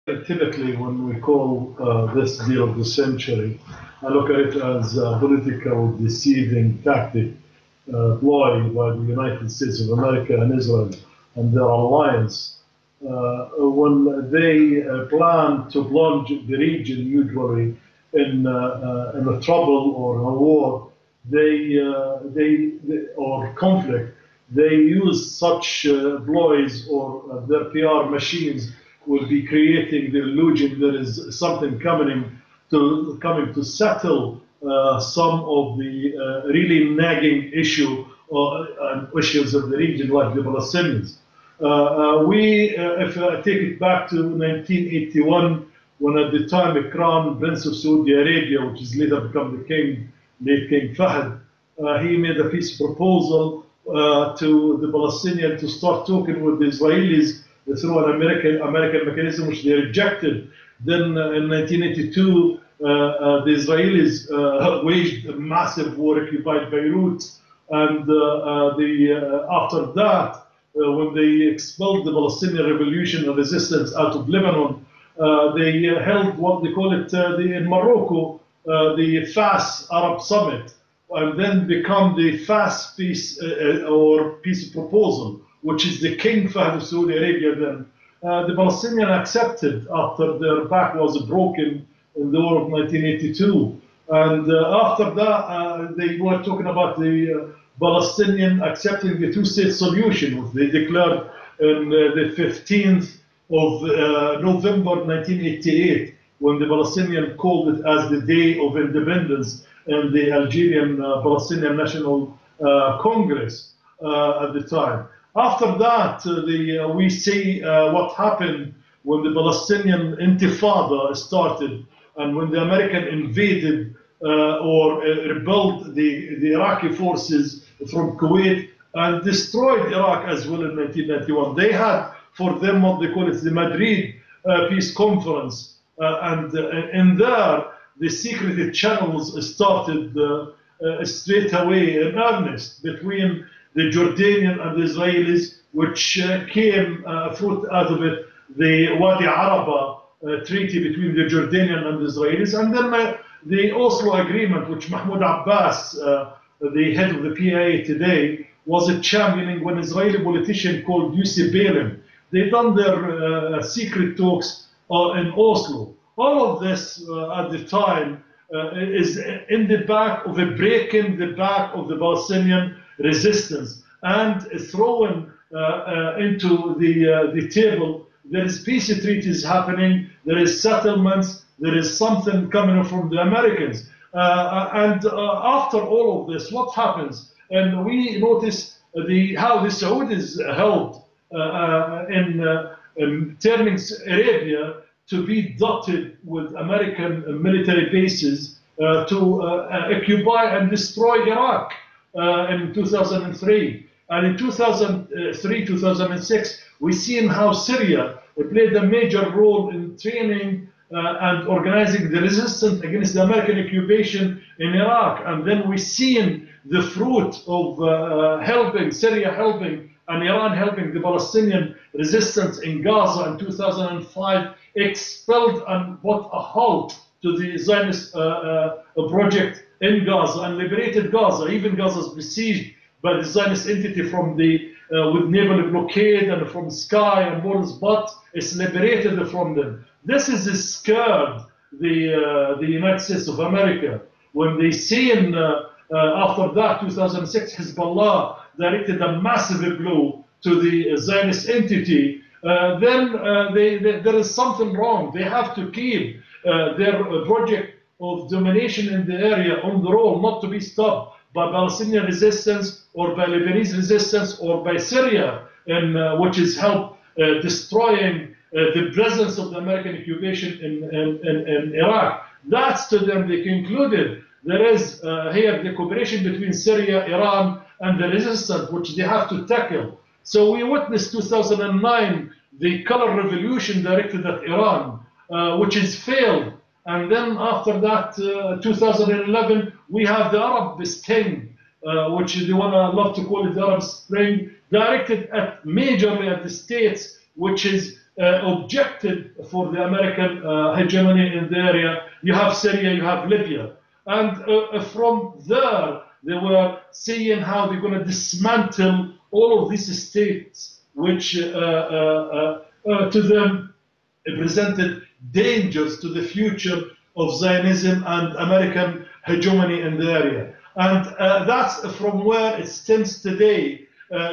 typically, when we call this deal of the century, I look at it as a political deceiving tactic ploy by the United States of America and Israel and their alliance. When they plan to plunge the region usually in a trouble or a war, or conflict, they use such ploys, or their PR machines will be creating the illusion there is something coming to settle some of the really nagging issues of the region, like the Palestinians. If I take it back to 1981, when at the time the Crown Prince of Saudi Arabia, which is later become the king, late King Fahd, he made a peace proposal to the Palestinians to start talking with the Israelis through an American mechanism, which they rejected. Then in 1982, the Israelis waged a massive war, occupied Beirut, and after that, when they expelled the Palestinian revolution and resistance out of Lebanon, they held what they call it in Morocco, the FAS Arab Summit, and then become the FAS peace or peace proposal, which is the King Fahd of Saudi Arabia then. The Palestinians accepted after their back was broken in the war of 1982. And after that, they were talking about the Palestinian accepting the two-state solution, which they declared on the 15th of November 1988, when the Palestinians called it as the Day of Independence in the Algerian Palestinian National Congress at the time. After that, we see what happened when the Palestinian Intifada started, and when the American invaded or repelled the Iraqi forces from Kuwait and destroyed Iraq as well in 1991. They had for them what they call it the Madrid Peace Conference, and in there the secret channels started straight away in earnest between the Jordanian and the Israelis, which came fruit out of it, the Wadi Araba treaty between the Jordanian and the Israelis, and then the Oslo Agreement, which Mahmoud Abbas, the head of the PIA today, was championing when an Israeli politician called Yossi Beilin. They done their secret talks in Oslo. All of this at the time is in the back of breaking the back of the Palestinian resistance and throwing into the table. There is peace treaties happening, there is settlements, there is something coming from the Americans. And after all of this, what happens? And we notice how the Saudis helped in turning Arabia to be dotted with American military bases to occupy and destroy Iraq in 2003. And in 2003, 2006, we seen how Syria played a major role in training and organizing the resistance against the American occupation in Iraq. And then we seen the fruit of helping Syria, helping and Iran helping the Palestinian resistance in Gaza in 2005, expelled and put a halt to the Zionist project in Gaza and liberated Gaza. Even Gaza is besieged by the Zionist entity from with naval blockade and from sky and borders, but it's liberated from them. This is scared the United States of America when they seen after that 2006 Hezbollah directed a massive blow to the Zionist entity. Then there is something wrong. They have to keep their project of domination in the area on the roll, not to be stopped by Palestinian resistance or by Lebanese resistance or by Syria, which is help destroying the presence of the American occupation in Iraq. That's to them, they concluded there is here the cooperation between Syria, Iran, and the resistance, which they have to tackle. So we witnessed 2009, the color revolution directed at Iran, which has failed. And then after that, 2011, we have the Arab Spring, which they love to call it the Arab Spring, directed at majorly at the states, which is objected for the American hegemony in the area. You have Syria, you have Libya. And from there, they were seeing how they're going to dismantle all of these states, which to them presented dangers to the future of Zionism and American hegemony in the area. And that's from where it stems today,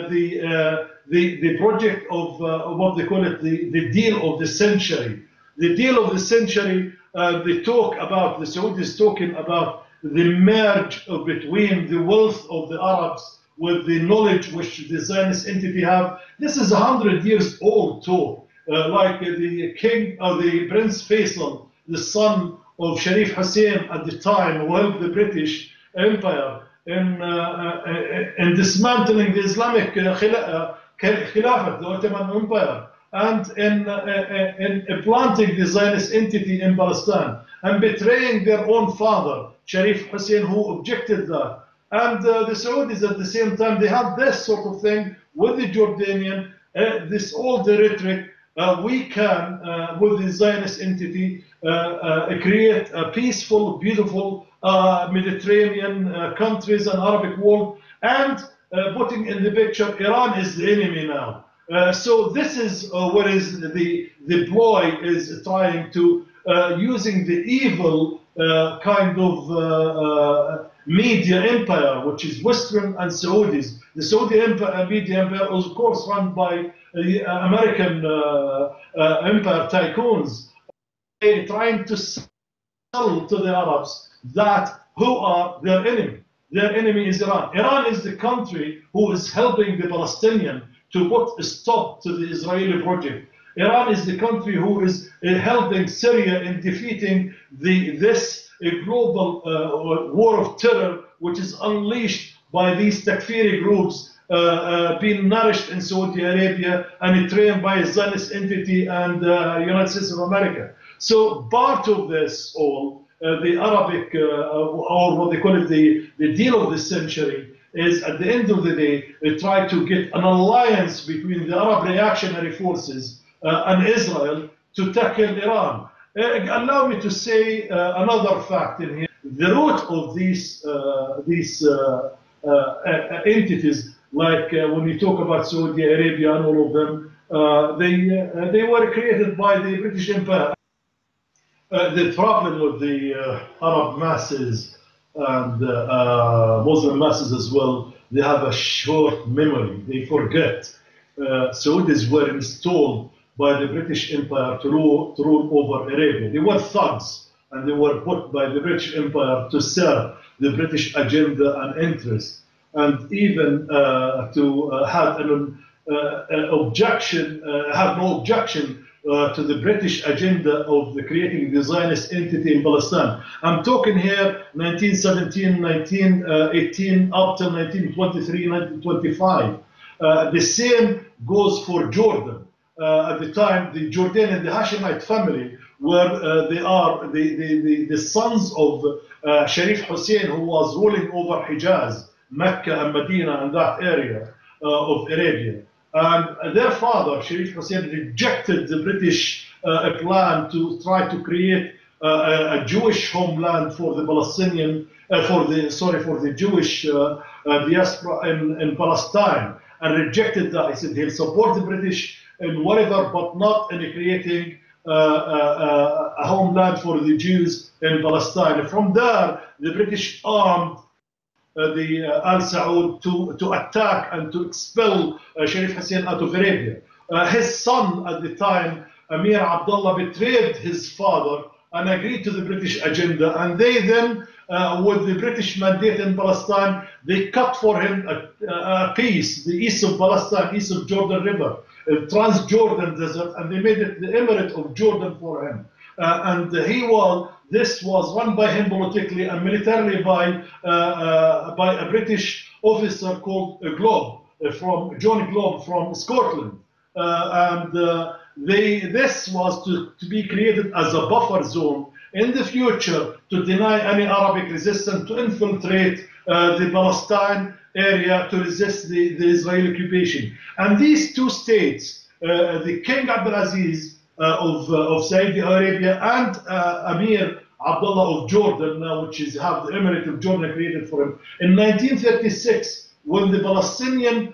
the project of what they call it, the deal of the century. The deal of the century, they talk about, the Saudis talking about the merge between the wealth of the Arabs with the knowledge which the Zionist entity have. This is 100 years old talk, like the king, or the Prince Faisal, the son of Sharif Hussein at the time, who helped the British Empire in dismantling the Islamic Khilafat, the Ottoman Empire, and in planting the Zionist entity in Palestine, and betraying their own father, Sharif Hussein, who objected that. And the Saudis at the same time, they had this sort of thing with the Jordanian, this old rhetoric, we can, with the Zionist entity, create a peaceful, beautiful Mediterranean countries and Arabic world, and putting in the picture, Iran is the enemy now. So this is what is the ploy is trying to, using the evil kind of media empire, which is Western and Saudis. The Saudi media empire is, of course, run by American empire tycoons. They're trying to sell to the Arabs that who are their enemy. Their enemy is Iran. Iran is the country who is helping the Palestinian to put a stop to the Israeli project. Iran is the country who is helping Syria in defeating this global war of terror, which is unleashed by these Takfiri groups being nourished in Saudi Arabia and trained by a Zionist entity and United States of America. So part of this all, the Arabic, or what they call it, the deal of the century, is at the end of the day, they try to get an alliance between the Arab reactionary forces and Israel to tackle Iran. Allow me to say another fact in here. The root of these entities, like when you talk about Saudi Arabia and all of them, they were created by the British Empire. The problem with the Arab masses and Muslim masses as well, they have a short memory. They forget. Saudis were installed by the British Empire to rule over Arabia. They were thugs, and they were put by the British Empire to serve the British agenda and interest, and even to have an objection, have no objection to the British agenda of creating the Zionist entity in Palestine. I'm talking here 1917, 1918, up to 1923, 1925. The same goes for Jordan. At the time, the Jordanian, the Hashemite family, were they are the sons of Sharif Hussein, who was ruling over Hijaz, Mecca and Medina and that area of Arabia. And their father, Sharif Hussein, rejected the British plan to try to create a Jewish homeland for the Palestinian, for the Jewish diaspora in Palestine, and rejected that. He said he'll support the British in whatever, but not in creating a homeland for the Jews in Palestine. From there, the British armed the Al Saud to attack and to expel Sharif Hussein out of Arabia. His son at the time, Amir Abdullah, betrayed his father and agreed to the British agenda, and they then, with the British mandate in Palestine, they cut for him a piece, the east of Palestine, east of Jordan River, Transjordan Desert, and they made it the Emirate of Jordan for him. This was run by him politically and militarily by a British officer called Globe, from John Globe from Scotland. This was to be created as a buffer zone in the future to deny any Arabic resistance, to infiltrate the Palestine area to resist the Israeli occupation. And these two states, the King Abdulaziz of Saudi Arabia and Amir Abdullah of Jordan, now which is have the Emirate of Jordan created for him. In 1936, when the Palestinian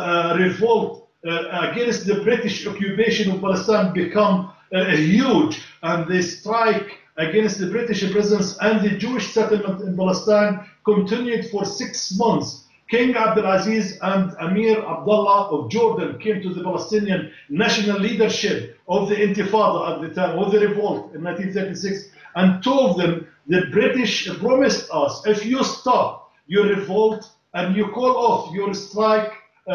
revolt against the British occupation of Palestine become huge, and they strike against the British presence, and the Jewish settlement in Palestine continued for 6 months. King Abdulaziz and Amir Abdullah of Jordan came to the Palestinian national leadership of the Intifada at the time, of the revolt in 1936, and told them the British promised us, if you stop your revolt and you call off your strike,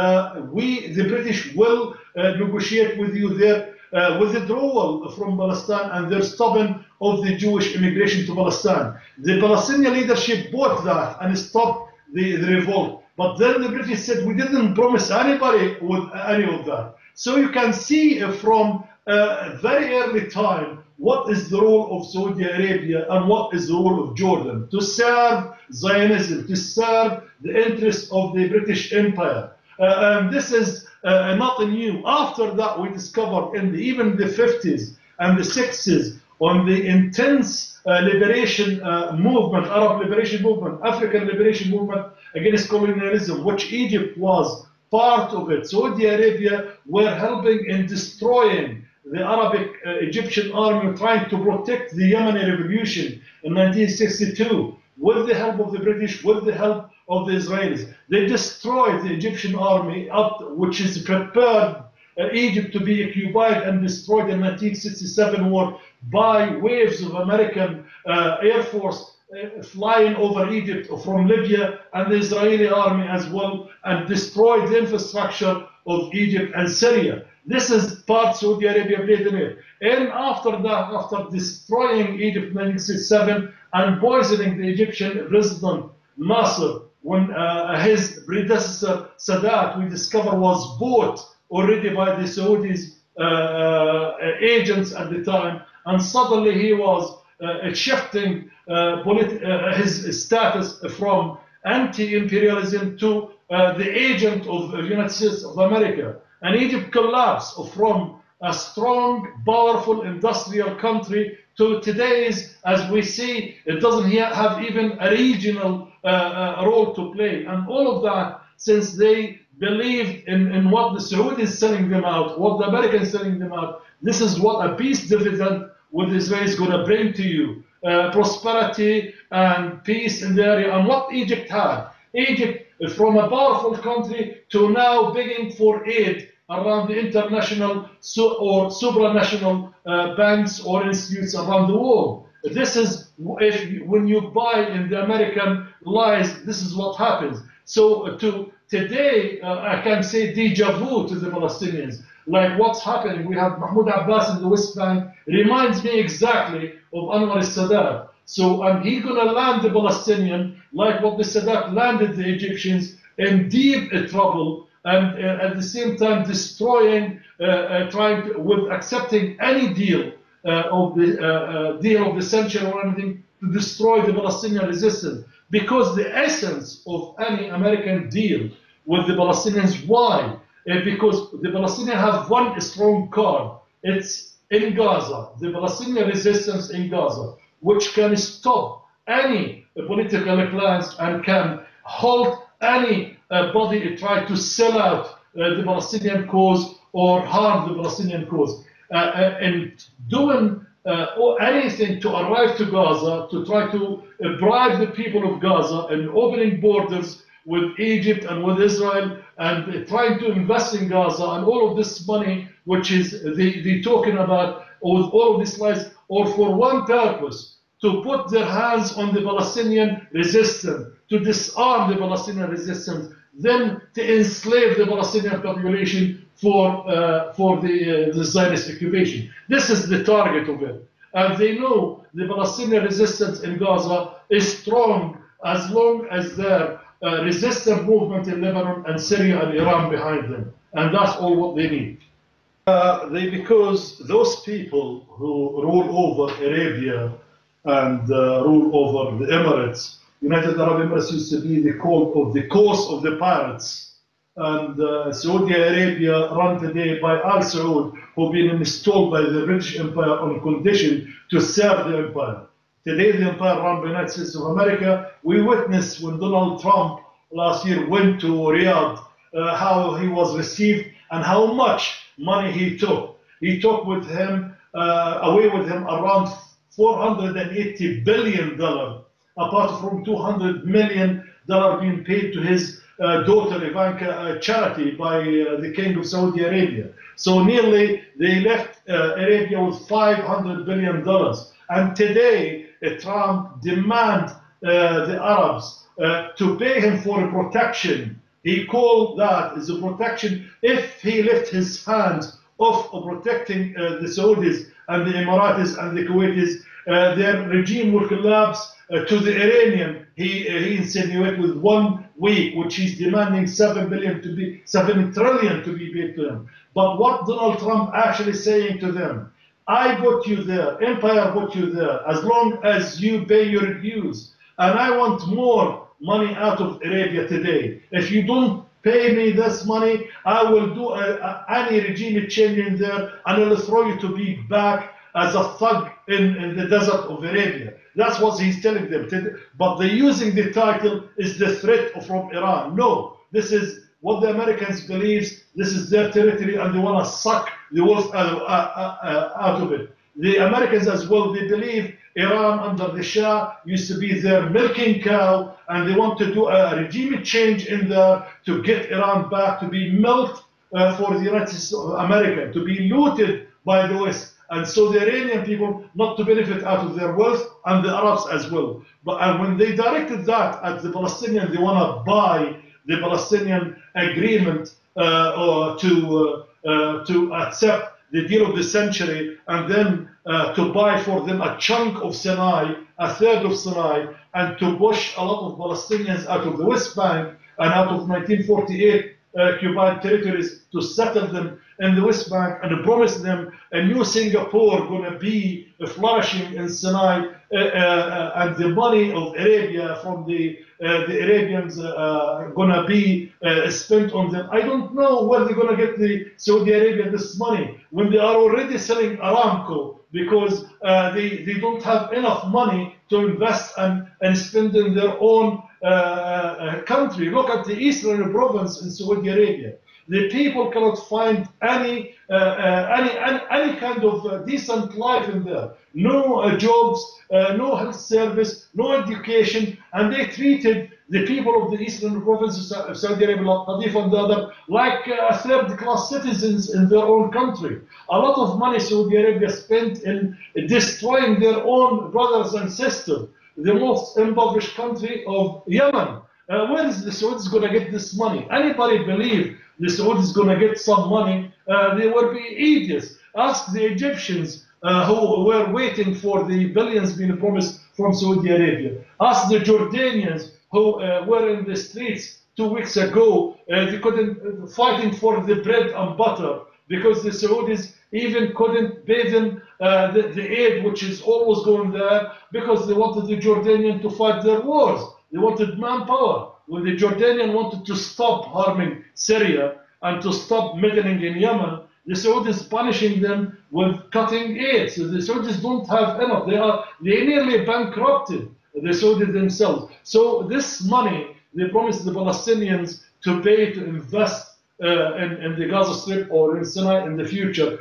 the British will negotiate with you their withdrawal from Palestine and their stopping of the Jewish immigration to Palestine. The Palestinian leadership bought that and stopped the revolt. But then the British said, we didn't promise anybody with any of that. So you can see from a very early time what is the role of Saudi Arabia and what is the role of Jordan to serve Zionism, to serve the interests of the British Empire. And this is nothing new. After that, we discovered in even the 50s and the 60s on the intense liberation movement, Arab liberation movement, African liberation movement against colonialism, which Egypt was part of it. Saudi Arabia were helping in destroying the Arabic Egyptian army, trying to protect the Yemeni revolution in 1962 with the help of the British, with the help of the Israelis. They destroyed the Egyptian army, which is prepared Egypt to be occupied and destroyed in 1967 war by waves of American Air Force flying over Egypt from Libya, and the Israeli army as well, and destroyed the infrastructure of Egypt and Syria. This is part Saudi Arabia played in it. And after that, after destroying Egypt in 1967 and poisoning the Egyptian president Nasser, when his predecessor Sadat, we discover, was bought already by the Saudis agents at the time, and suddenly he was shifting his status from anti-imperialism to the agent of the United States of America. And Egypt collapsed from a strong, powerful industrial country to today's, as we see, it doesn't have even a regional role to play. And all of that, since they believed in what the Saudis selling them out, what the Americans selling them out, this is what a peace dividend with Israel is going to bring to you. Prosperity and peace in the area. And what Egypt had. Egypt, from a powerful country to now begging for aid around the international or supranational banks or institutes around the world. This is, when you buy in the American lies, this is what happens. So today, I can say deja vu to the Palestinians. Like what's happening, we have Mahmoud Abbas in the West Bank, reminds me exactly of Anwar al-Sadat. So, and he's going to land the Palestinian like what the Sadat landed the Egyptians in deep trouble, and at the same time destroying, with accepting any deal of the century or anything to destroy the Palestinian resistance. Because the essence of any American deal with the Palestinians, why? Because the Palestinians have one strong card. It's in Gaza, the Palestinian resistance in Gaza, which can stop any political plans and can halt any body try to sell out the Palestinian cause or harm the Palestinian cause. And doing anything to arrive to Gaza, to try to bribe the people of Gaza and opening borders with Egypt and with Israel and trying to invest in Gaza and all of this money, which is they talking about, with all of these lies, or for one purpose, to put their hands on the Palestinian resistance, to disarm the Palestinian resistance, then to enslave the Palestinian population for the Zionist occupation. This is the target of it. And they know the Palestinian resistance in Gaza is strong as long as their resistance movement in Lebanon and Syria and Iran behind them. And that's all what they need. Because those people who rule over Arabia and rule over the Emirates, United Arab Emirates used to be the cause of the pirates and Saudi Arabia run today by Al Saud, who've been installed by the British Empire on condition to serve the empire. Today, the empire run by the United States of America. We witnessed when Donald Trump last year went to Riyadh, how he was received and how much money he took. He took with him, away with him around $480 billion, apart from $200 million being paid to his daughter Ivanka, charity by the King of Saudi Arabia. So nearly they left Arabia with $500 billion. And today Trump demands the Arabs to pay him for a protection. He called that as a protection. If he left his hands off of protecting the Saudis and the Emiratis and the Kuwaitis, their regime will collapse. To the Iranian, he insinuated with 1 week, which he's demanding $7 trillion to be paid to him. But what Donald Trump actually saying to them, I got you there, empire got you there, as long as you pay your dues. And I want more money out of Arabia today. If you don't pay me this money, I will do any regime change in there, and I will throw you to be back as a thug in the desert of Arabia. That's what he's telling them. But they're using the title is the threat from Iran. No, this is what the Americans believe. This is their territory, and they want to suck the wealth out of it. The Americans as well, they believe Iran under the Shah used to be their milking cow, and they want to do a regime change in there to get Iran back to be milked for the United States of America, to be looted by the West. And so the Iranian people not to benefit out of their wealth, and the Arabs as well. But when they directed that at the Palestinians, they want to buy the Palestinian agreement to accept the deal of the century, and then to buy for them a chunk of Sinai, a third of Sinai, and to push a lot of Palestinians out of the West Bank and out of 1948 occupied territories to settle them in the West Bank, and promise them a new Singapore going to be flourishing in Sinai, and the money of Arabia from the Arabians going to be spent on them. I don't know where they're going to get the Saudi Arabia this money when they are already selling Aramco, because they don't have enough money to invest and spend in their own country. Look at the eastern province in Saudi Arabia. The people cannot find any kind of decent life in there. No jobs, no health service, no education, and they treated the people of the eastern provinces of Saudi Arabia, like Qadif and the other, like third-class citizens in their own country. A lot of money Saudi Arabia spent in destroying their own brothers and sisters. The most impoverished country of Yemen. Where is the Saudis going to get this money? Anybody believe the Saudis going to get some money? They will be idiots. Ask the Egyptians who were waiting for the billions being promised from Saudi Arabia. Ask the Jordanians who were in the streets 2 weeks ago. They couldn't fighting for the bread and butter because the Saudis even couldn't pay them the aid which is always going there, because they wanted the Jordanian to fight their wars. They wanted manpower. When the Jordanian wanted to stop harming Syria and to stop meddling in Yemen, the Saudis punishing them with cutting aid. So the Saudis don't have enough. They nearly bankrupted the Saudis themselves. So this money they promised the Palestinians to pay to invest in the Gaza Strip or in Sinai in the future,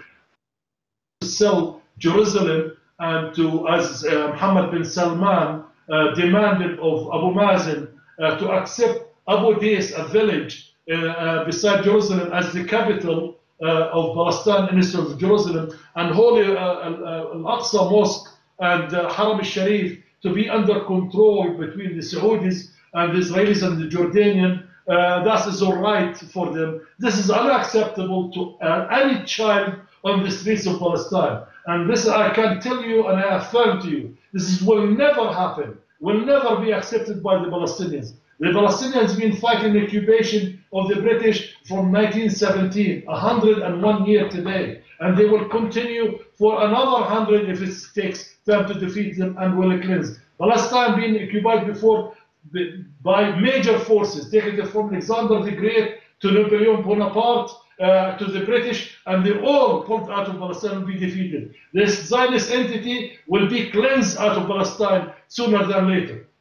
to sell Jerusalem, and to, as Mohammed bin Salman demanded of Abu Mazen, to accept Abu Dis, a village beside Jerusalem, as the capital of Palestine instead of Jerusalem, and Holy Al-Aqsa Mosque and Haram al-Sharif to be under control between the Saudis and the Israelis and the Jordanian. That is all right for them. This is unacceptable to any child on the streets of Palestine. And this I can tell you and I affirm to you, this will never happen, will never be accepted by the Palestinians. The Palestinians have been fighting the occupation of the British from 1917, 101 years today. And they will continue for another 100 if it takes time to defeat them and will cleanse. Palestine being occupied before by major forces, taking it from Alexander the Great to Napoleon Bonaparte, to the British, and they all pulled out of Palestine will be defeated. This Zionist entity will be cleansed out of Palestine sooner than later.